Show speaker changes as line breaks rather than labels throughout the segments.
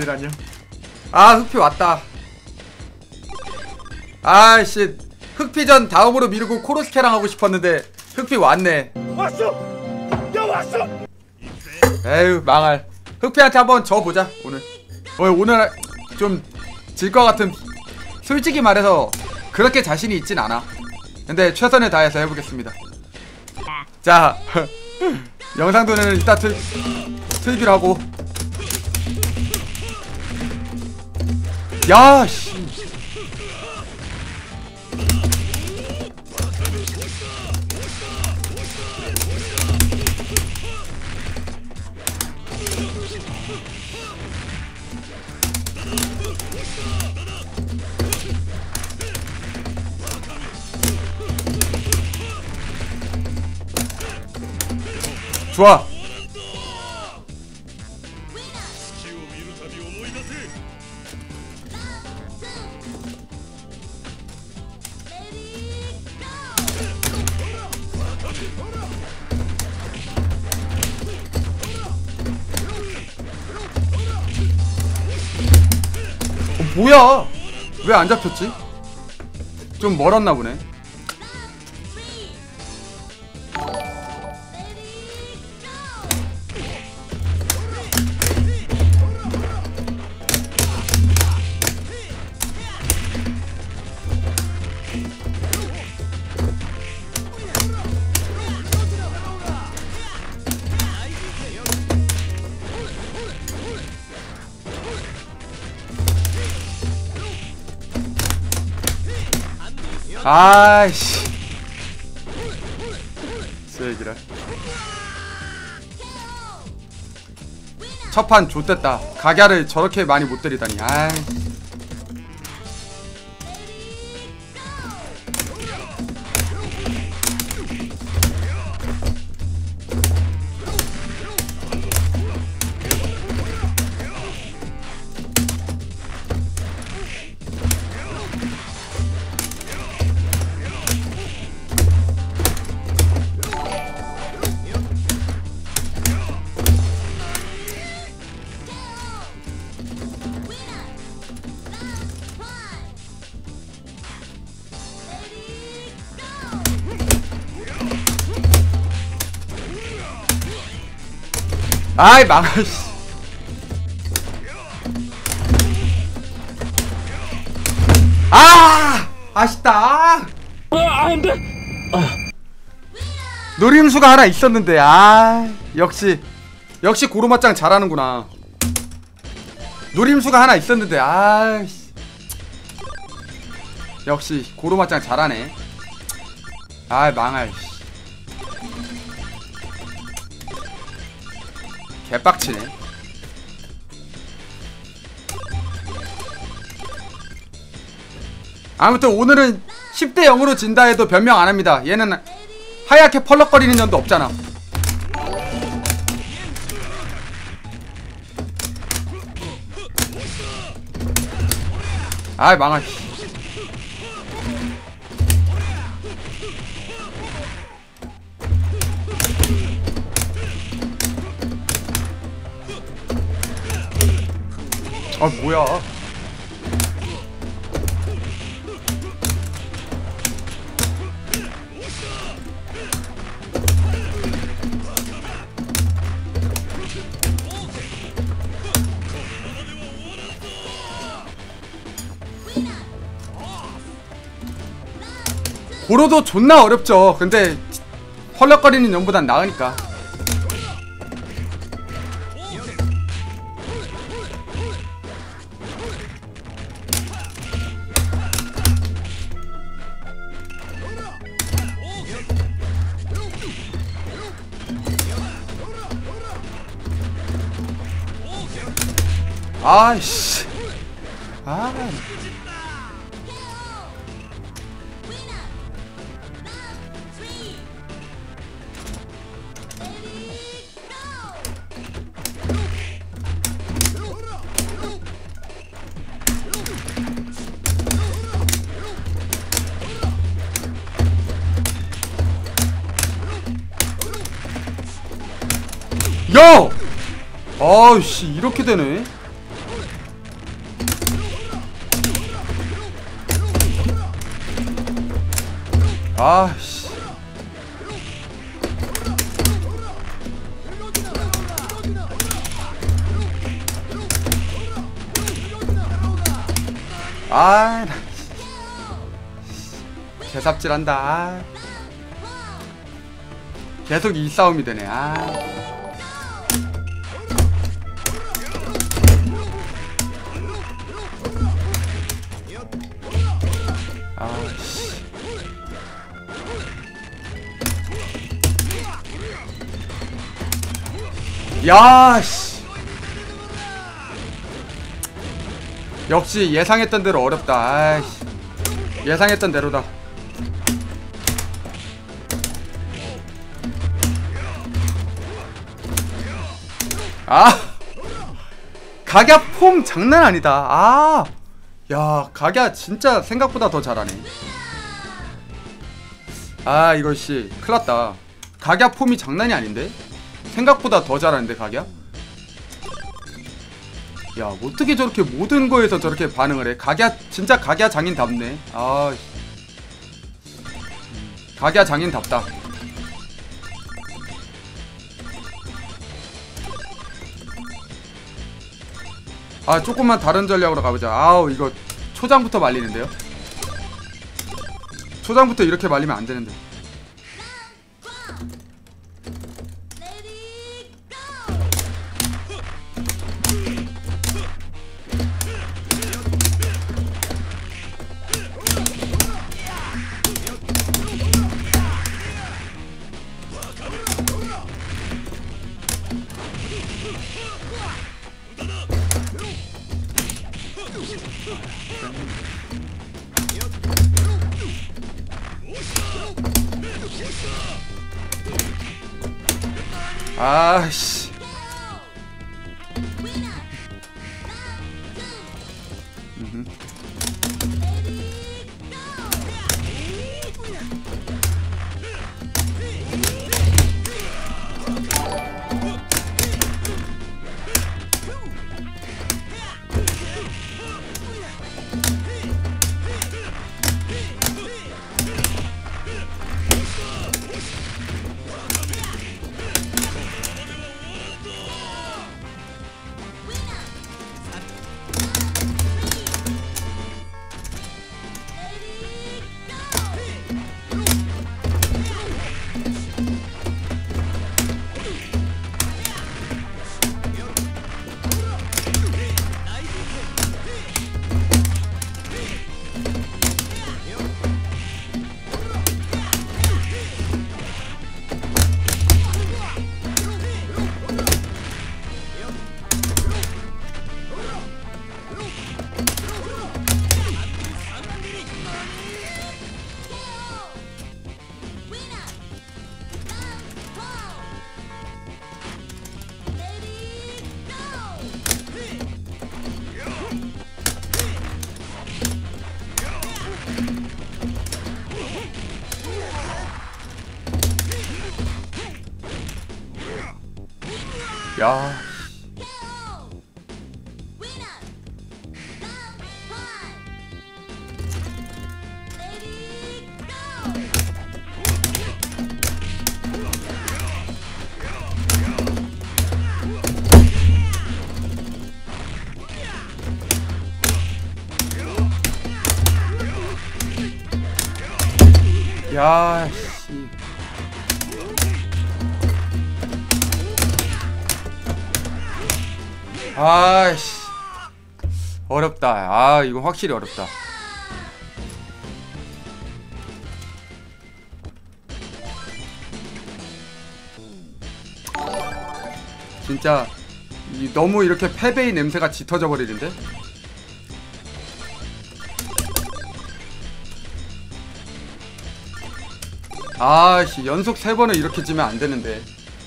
시간이라뇨. 아 흑피 왔다. 아씨 흑피전 다음으로 미루고 코로스케랑 하고 싶었는데 흑피 왔네.
왔어! 야 왔어!
에휴 망할. 흑피한테 한번 져보자 오늘. 오늘 좀 질 것 같은. 솔직히 말해서 그렇게 자신이 있진 않아. 근데 최선을 다해서 해보겠습니다. 자 영상도는 이따 틀기로 하고. 야씨 좋아. 뭐야? 왜 안 잡혔지? 좀 멀었나 보네. 아이씨 쓰레기라. 첫판 좆됐다. 가갸를 저렇게 많이 못 때리다니. 아이 아이 망할. 아 아쉽다.
안돼.
노림수가 하나 있었는데. 아 역시 고로마짱 잘하는구나. 노림수가 하나 있었는데. 아 역시 고로마짱 잘하네. 아 망할. 개빡치네. 아무튼 오늘은 10대 0으로 진다 해도 변명 안합니다. 얘는 하얗게 펄럭거리는 년도 없잖아. 아이 망할. 아 뭐야. 고로도 존나 어렵죠. 근데 헐렁거리는 년보단 나으니까. 아이씨. 아. 야! 아이씨 이렇게 되네. 아씨. 아, 나 개삽질한다. 아. 계속 이 싸움이 되네. 아. 아씨. 야씨. 역시 예상했던 대로 어렵다. 아이씨. 예상했던 대로다. 아, 각야 폼 장난 아니다. 아, 야, 각야 진짜 생각보다 더 잘하네. 아, 이거 씨 큰일났다. 각야 폼이 장난이 아닌데? 생각보다 더 잘하는데 각야? 야, 어떻게 저렇게 모든 거에서 저렇게 반응을 해? 각야 진짜 각야 장인답네. 아, 각야 장인답다. 아, 조금만 다른 전략으로 가보자. 아우, 이거 초장부터 말리는데요? 초장부터 이렇게 말리면 안 되는데. 아씨. 야. 야, 씨. 아이씨. 어렵다. 아, 이거 확실히 어렵다. 진짜 너무 이렇게 패배의 냄새가 짙어져 버리는데? 아씨, 연속 3번을 이렇게 지면 안 되는데.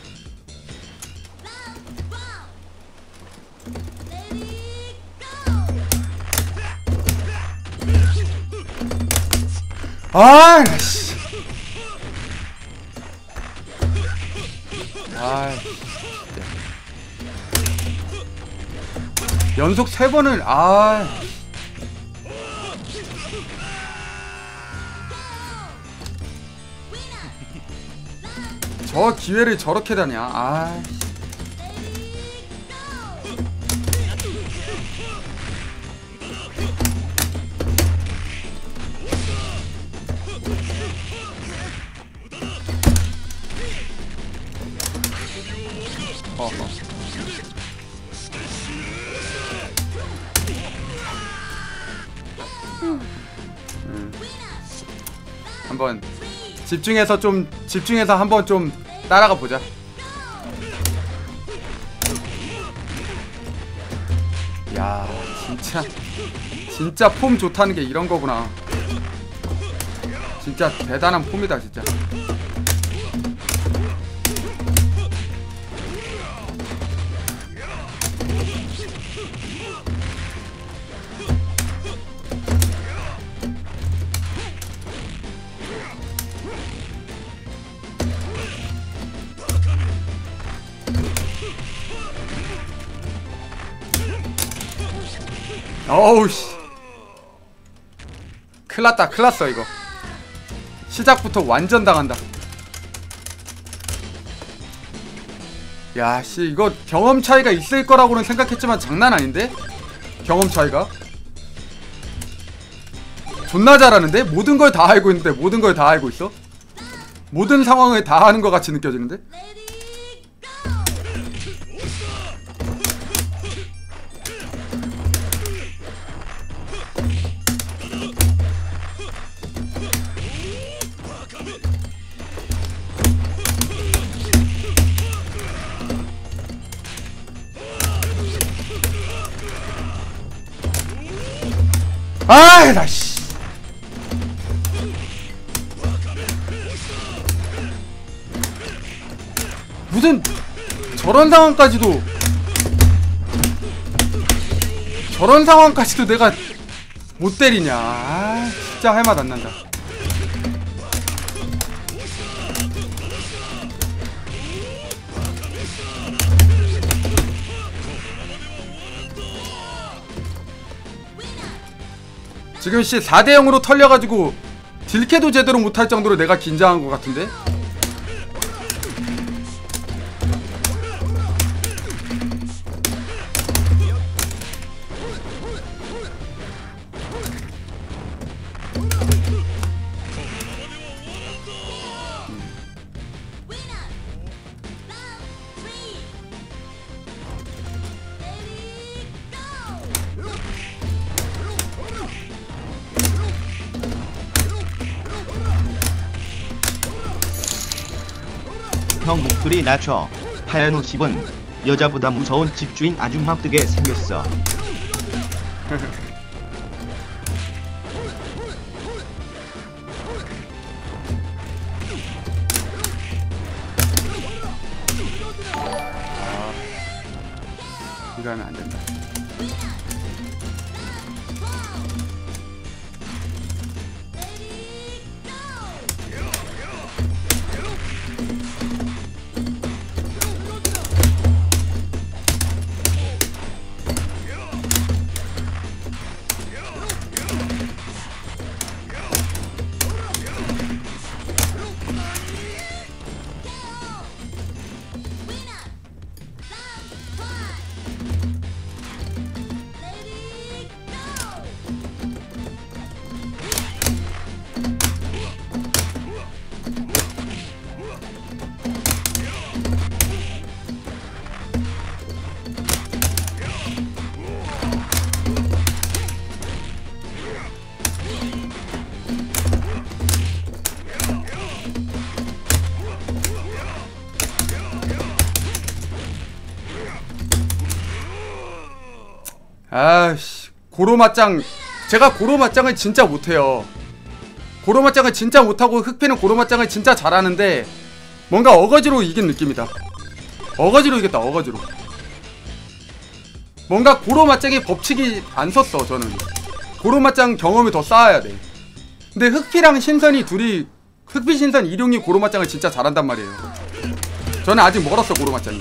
아이씨. 연속 3번을 저 기회를 저렇게 다냐. 아. 한번 집중해서 한번 좀 따라가 보자. 야, 진짜 폼 좋다는 게 이런 거구나. 진짜 대단한 폼이다, 진짜. 어우씨, 큰일났다. 큰일났어. 이거 시작부터 완전 당한다. 야씨, 이거 경험 차이가 있을 거라고는 생각했지만 장난 아닌데? 경험 차이가 존나 잘하는데? 모든 걸 다 알고 있는데 모든 걸 다 알고 있어? 모든 상황을 다 하는 것 같이 느껴지는데? 아이, 나 씨. 무슨 저런 상황까지도 내가 못 때리냐. 아, 진짜 할 맛 안 난다. 지금 씨 4대 0으로 털려가지고 딜캐도 제대로 못할 정도로 내가 긴장한 것 같은데?
형 목소리 낮춰. 하얀 옷 입은 여자보다 무서운 집주인 아줌마 뜨게 생겼어.
이거 하면 안 된다. 아씨, 고로맞짱. 제가 고로맞짱을 진짜 못해요. 고로맞짱을 진짜 못하고 흑피는 고로맞짱을 진짜 잘하는데 뭔가 어거지로 이긴 느낌이다. 어거지로 이겼다. 어거지로. 뭔가 고로맞짱이 법칙이 안 섰어. 저는 고로맞짱 경험을 더 쌓아야 돼. 근데 흑피랑 신선이 둘이, 흑피 신선 일용이 고로맞짱을 진짜 잘한단 말이에요. 저는 아직 멀었어. 고로맞짱이.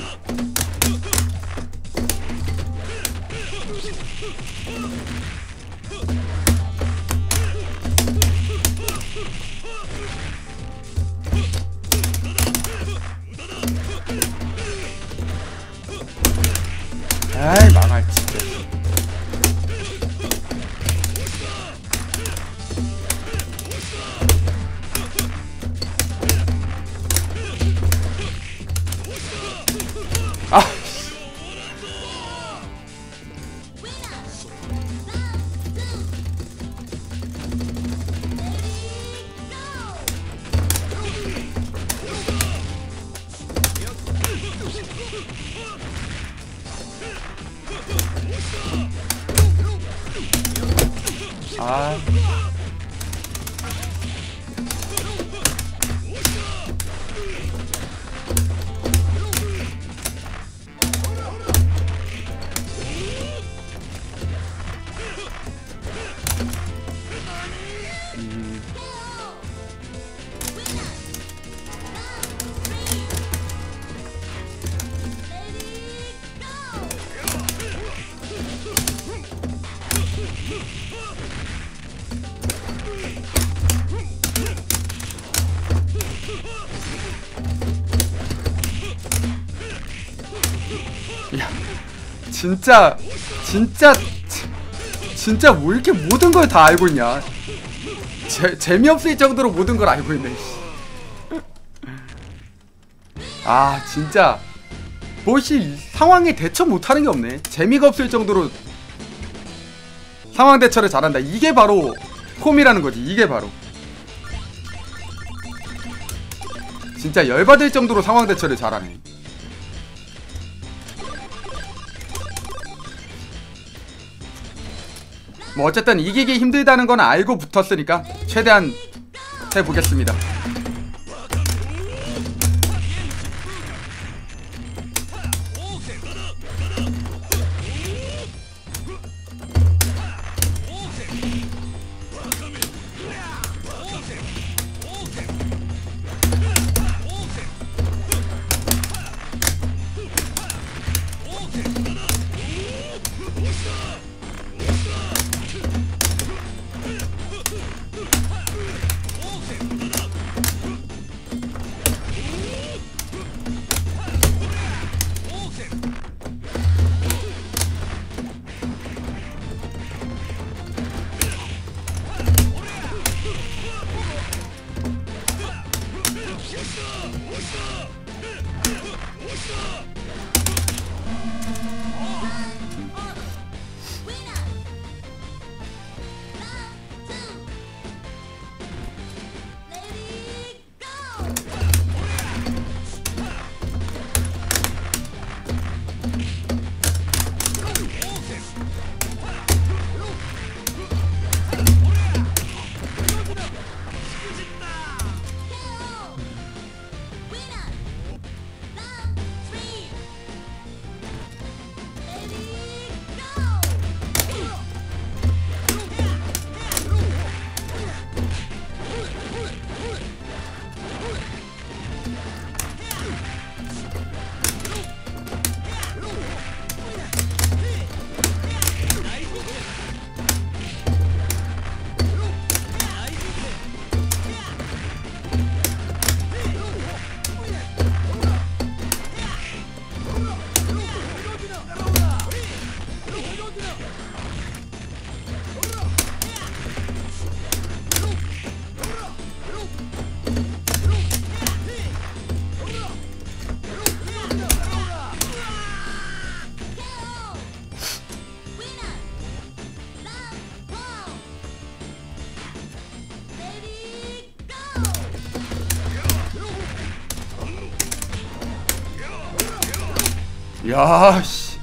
아이 망할 진짜. 아 아. 야, 진짜 뭐 이렇게 모든 걸 다 알고 있냐? 재미없을 정도로 모든 걸 알고 있네. 아, 진짜 뭐시 상황에 대처 못하는 게 없네. 재미가 없을 정도로 상황 대처를 잘한다. 이게 바로 폼이라는 거지. 이게 바로 진짜 열받을 정도로 상황 대처를 잘하네. 뭐 어쨌든 이기기 힘들다는 건 알고 붙었으니까 최대한 해보겠습니다. 야, 씨.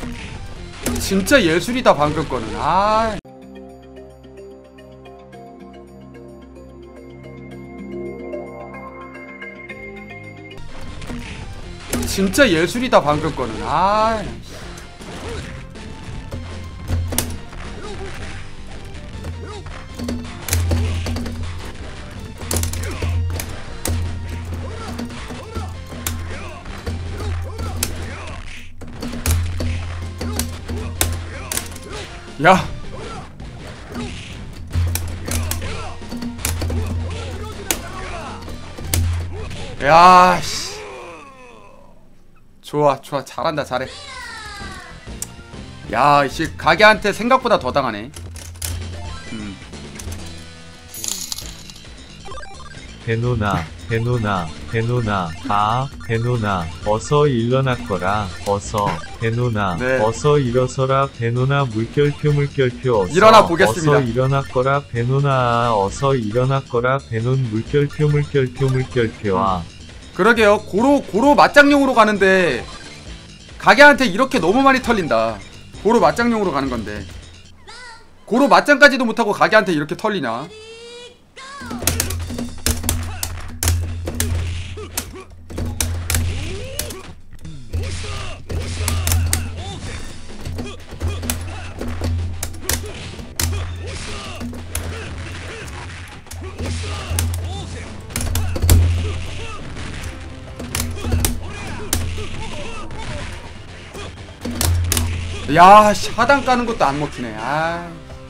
진짜 예술이다 방금 거는. 아. 진짜 예술이다 방금 거는. 아. 야. 야, 씨. 좋아, 좋아. 잘한다, 잘해. 야, 씨 가게한테 생각보다 더 당하네.
베노나 베노나 어서 일어났거라 어서 베노나
네.
어서 일어서라 베노나 물결표 어서
일어나 보겠습니다.
어서 일어났거라 베노나 어서 일어났거라 베논 물결표
그러게요. 고로 맞짱용으로 가는데 가게한테 이렇게 너무 많이 털린다. 고로 맞짱용으로 가는 건데 고로 맞짱까지도 못하고 가게한테 이렇게 털리냐. 야, 씨, 하단 까는 것도 안 먹히네. 아.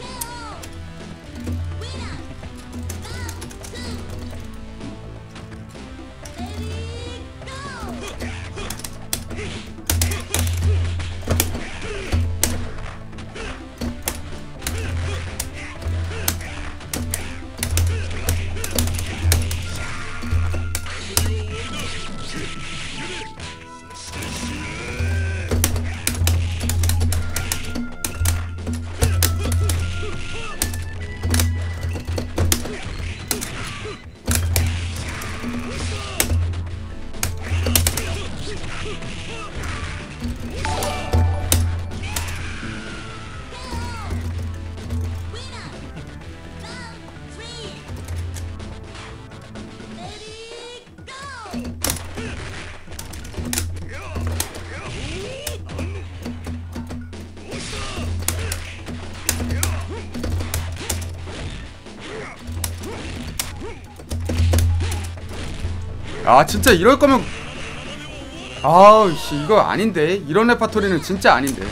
아, 진짜 이럴 거면 아우 씨 이거 아닌데. 이런 레파토리는 진짜 아닌데.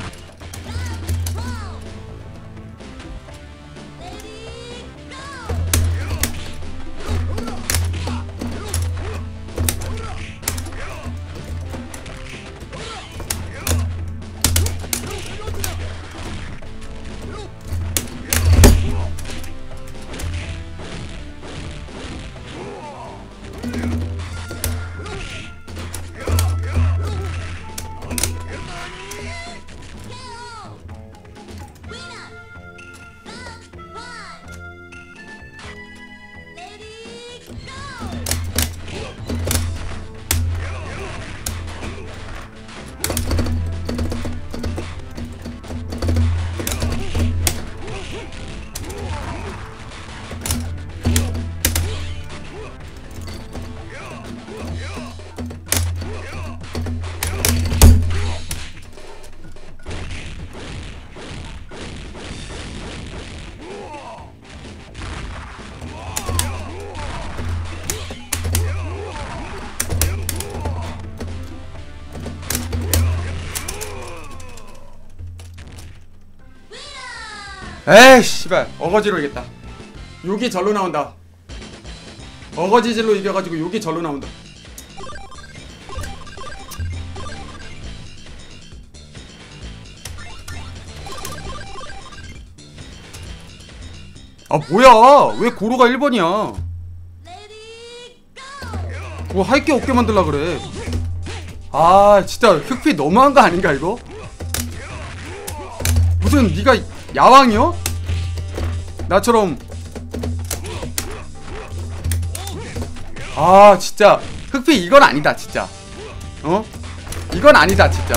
에이 씨발 어거지로 이겼다. 욕이 절로 나온다. 어거지질로 이겨가지고 욕이 절로 나온다. 아 뭐야 왜 고로가 1번이야. 뭐 할 게 없게 만들라 그래. 아 진짜 흑피 너무한 거 아닌가 이거? 무슨 니가 야왕이요? 나처럼. 아 진짜 흑피 이건 아니다 진짜. 어? 이건 아니다 진짜.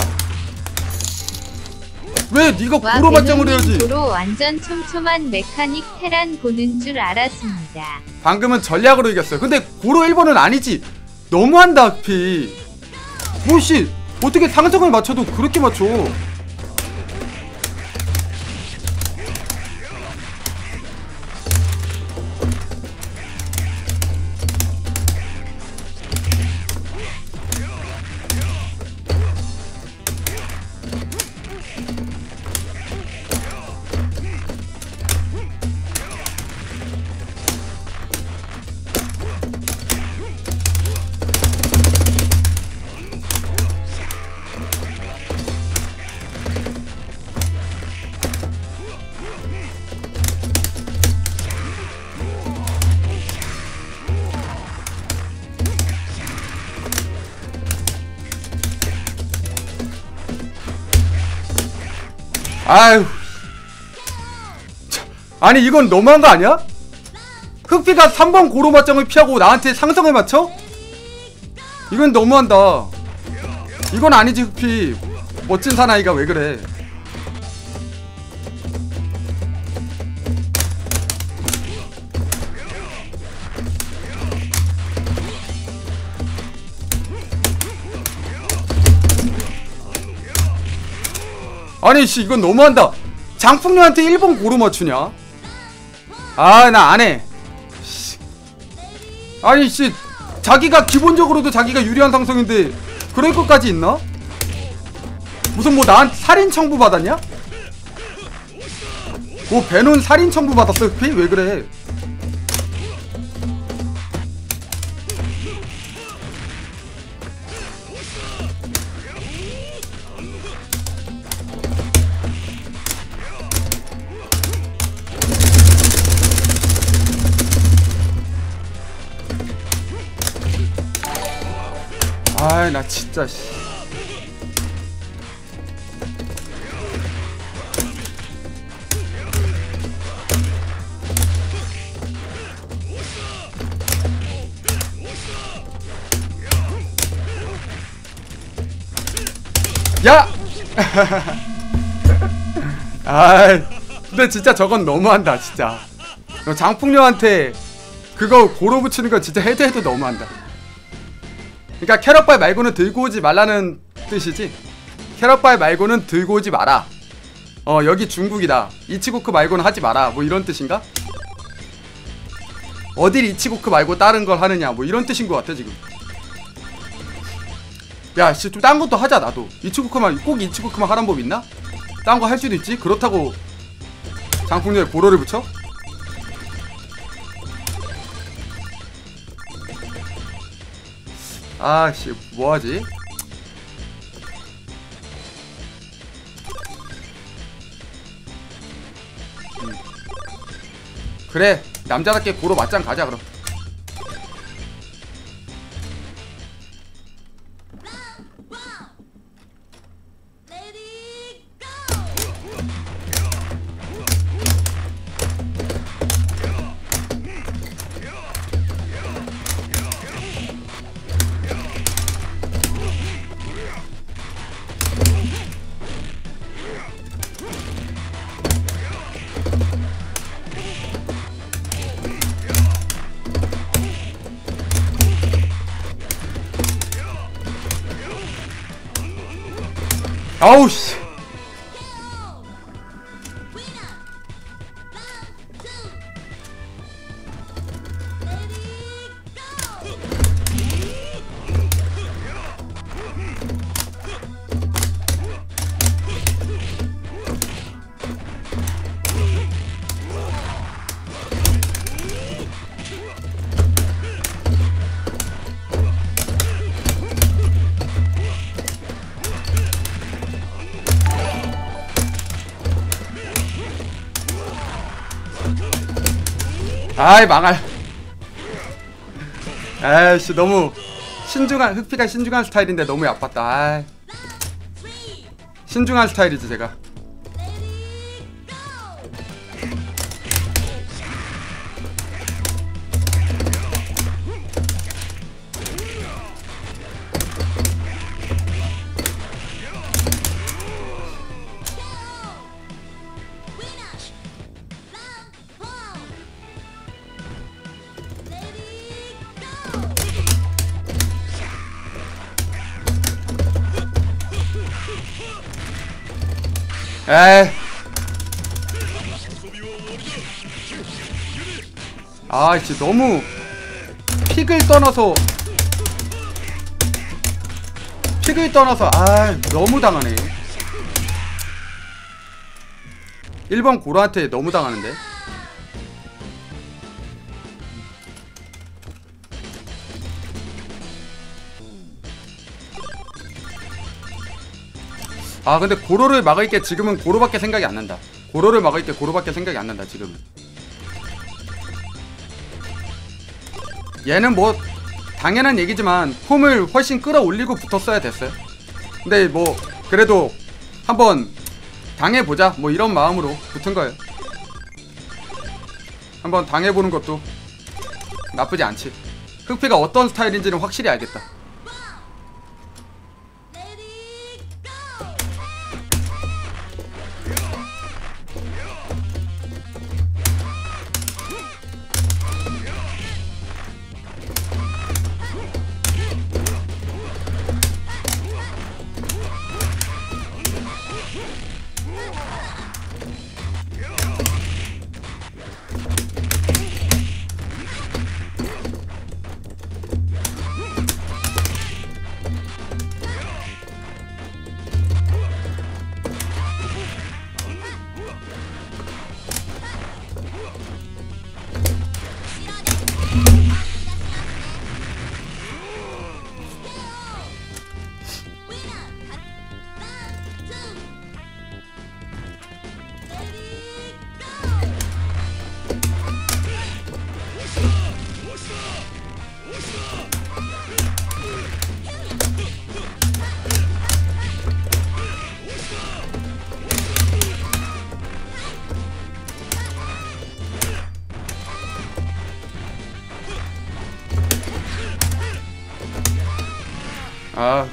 왜 니가 고로 발정을 해야지.
고로 완전 촘촘한 메카닉 테란 보는 줄 알았습니다.
방금은 전략으로 이겼어요. 근데 고로 1번은 아니지. 너무한다 흑피. 뭐씨 어떻게 상성을 맞춰도 그렇게 맞춰. 아유. 아니 이건 너무한 거 아니야? 흑피가 3번 고로 맞짱을 피하고 나한테 상성을 맞춰? 이건 너무한다. 이건 아니지 흑피. 멋진 사나이가 왜 그래. 아니 씨 이건 너무한다. 장풍녀한테 1번 고로 맞추냐? 아 나 안해. 아니 씨 자기가 기본적으로도 자기가 유리한 상성인데 그럴 것까지 있나? 무슨 뭐 나한테 살인 청부 받았냐? 뭐 배논 살인 청부 받았어 흑피? 왜 그래? 아이 나 진짜 씨. 야! 아이 근데 진짜 저건 너무한다 진짜. 장풍녀한테 그거 고로 붙이는 거 진짜 해도 너무한다. 그러니까 캐럿발 말고는 들고 오지 말라는 뜻이지. 캐럿발 말고는 들고 오지 마라. 여기 중국이다. 이치고크 말고는 하지 마라. 뭐 이런 뜻인가? 어딜 이치고크 말고 다른 걸 하느냐. 뭐 이런 뜻인 것 같아 지금. 야, 씨, 좀 딴 것도 하자 나도. 이치고크만 꼭 이치고크만 하란 법 있나? 딴 거 할 수도 있지. 그렇다고 장풍녀에 고로를 붙여? 아씨 뭐하지? 그래 남자답게 고로 맞짱 가자 그럼. 아우씨. 아이 망할. 에이씨 너무 신중한 흑피가 신중한 스타일인데 너무 야빴다. 아이. 신중한 스타일이지 제가. 에이. 아 진짜 너무 픽을 떠나서 아 너무 당하네. 1번 고로한테 너무 당하는데. 아 근데 고로를 막을 게 지금은 고로밖에 생각이 안 난다. 고로를 막을 게 고로밖에 생각이 안 난다 지금은. 얘는 뭐 당연한 얘기지만 폼을 훨씬 끌어올리고 붙었어야 됐어요. 근데 뭐 그래도 한번 당해보자 뭐 이런 마음으로 붙은 거예요. 한번 당해보는 것도 나쁘지 않지. 흑피가 어떤 스타일인지는 확실히 알겠다. 아,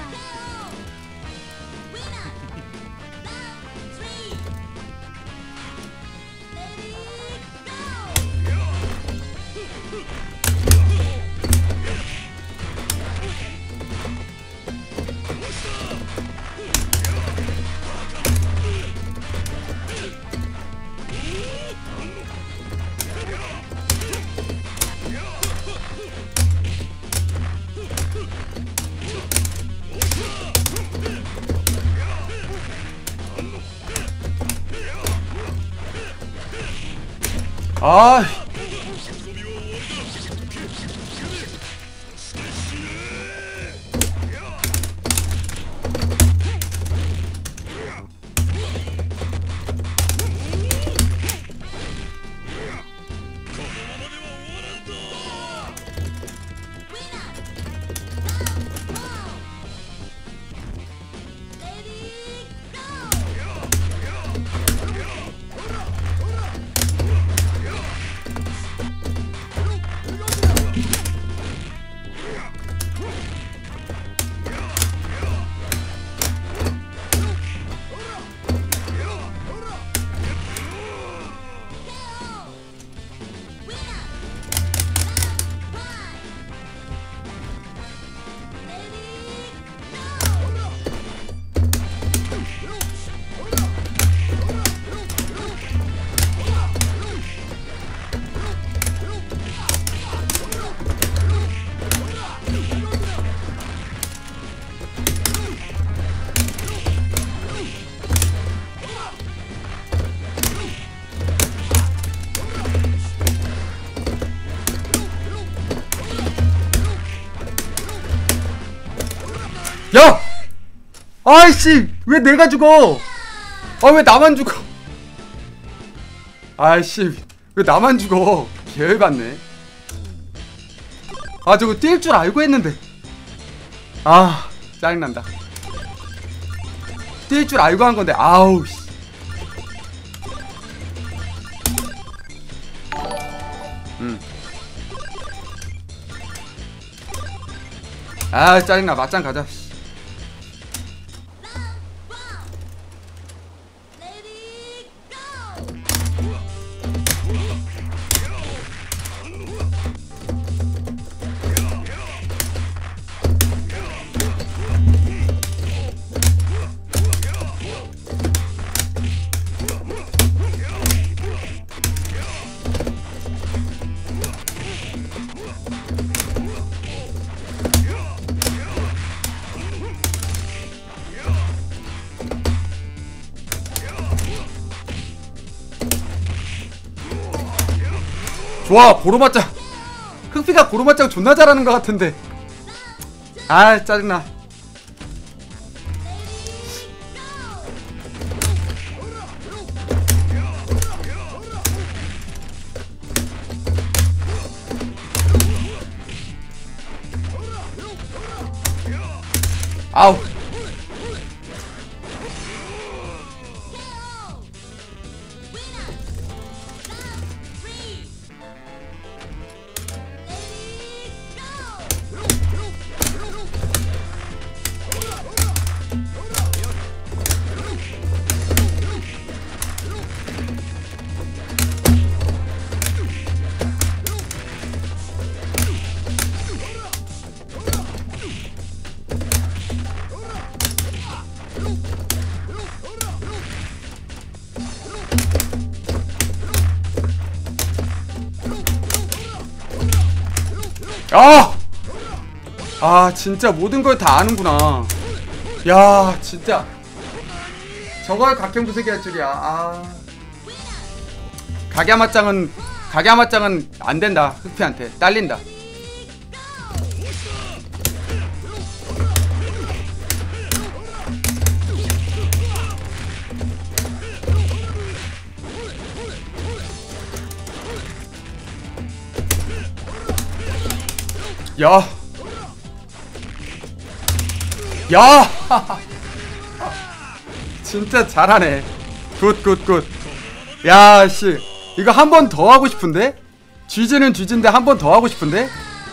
아, 야! 아이씨, 왜 내가 죽어? 아, 왜 나만 죽어? 아이씨, 왜 나만 죽어? 개열받네. 아, 저거 뛸 줄 알고 했는데. 아, 짜증난다. 뛸 줄 알고 한 건데, 아우, 씨. 아, 짜증나. 맞짱 가자. 좋아, 고로맞짱. 흑피가 고로맞짱 존나 잘하는 것 같은데. 아, 짜증나. 아우. 아 진짜 모든 걸 다 아는구나. 야 진짜 저걸 각형구색이 할 줄이야. 가갸마짱은 안 된다. 흑피한테 딸린다. 야 진짜 잘하네. 굿. 야씨 이거 한 번 더 하고 싶은데? 쥐즈는 쥐즈인데 한 번 더 하고 싶은데?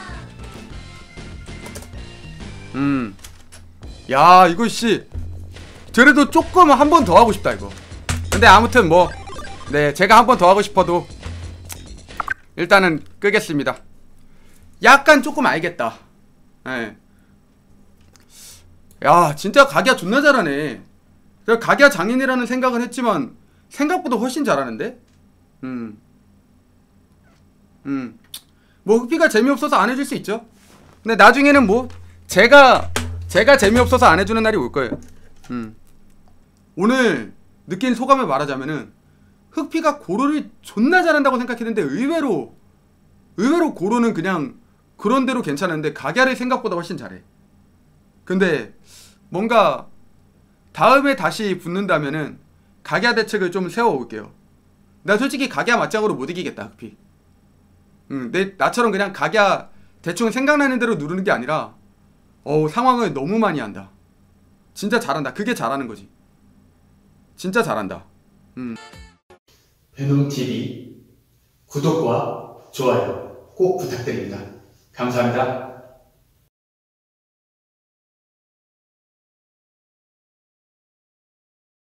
야 이거 씨 그래도 조금 한 번 더 하고 싶다 이거. 근데 아무튼 뭐 네 제가 한 번 더 하고 싶어도 일단은 끄겠습니다. 약간 조금 알겠다. 네. 야 진짜 가기야 존나 잘하네. 제가 가기야 장인이라는 생각은 했지만 생각보다 훨씬 잘하는데? 뭐 흑피가 재미없어서 안 해줄 수 있죠. 근데 나중에는 뭐 제가 재미없어서 안 해주는 날이 올 거예요. 오늘 느낀 소감을 말하자면은 흑피가 고로를 존나 잘한다고 생각했는데 의외로 고로는 그냥 그런대로 괜찮은데 가갸를 생각보다 훨씬 잘해. 근데 뭔가 다음에 다시 붙는다면은 가갸 대책을 좀 세워올게요. 나 솔직히 가갸 맞짱으로 못 이기겠다 흑피. 나처럼 그냥 가갸 대충 생각나는 대로 누르는 게 아니라 상황을 너무 많이 한다. 진짜 잘한다. 그게 잘하는 거지. 진짜 잘한다.
베놈TV 구독과 좋아요 꼭 부탁드립니다. 감사합니다.